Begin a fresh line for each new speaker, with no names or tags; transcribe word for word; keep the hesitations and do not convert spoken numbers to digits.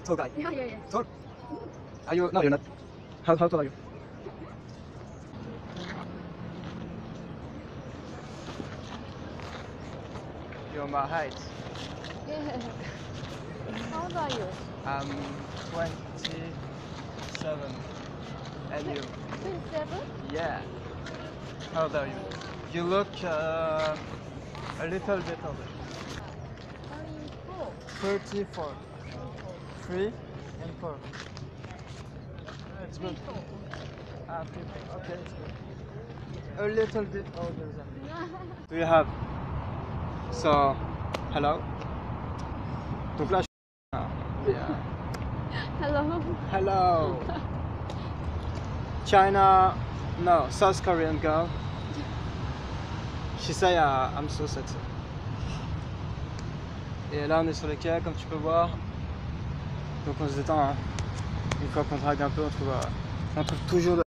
tall guy.
Yeah, yeah, yeah.
Tall? Are you? No, you're not. How, how tall are you? You're my height.
Yeah. How old are you?
I'm twenty-seven. And you?
twenty-seven?
Yeah. How old are you? You look uh, a little bit older.
thirty-four.
thirty-four. Three and four. That's good. Ah, three, four. Okay, it's good. A little bit older than me. Do you have? So, hello. Donc là, je... ah, yeah.
Hello.
Hello. China, no, South Korean girl. She say uh, I'm so sexy. Et là on est sur le quai comme tu peux voir. Donc on se détend hein. Une fois qu'on drague un peu on trouve, euh, on trouve toujours de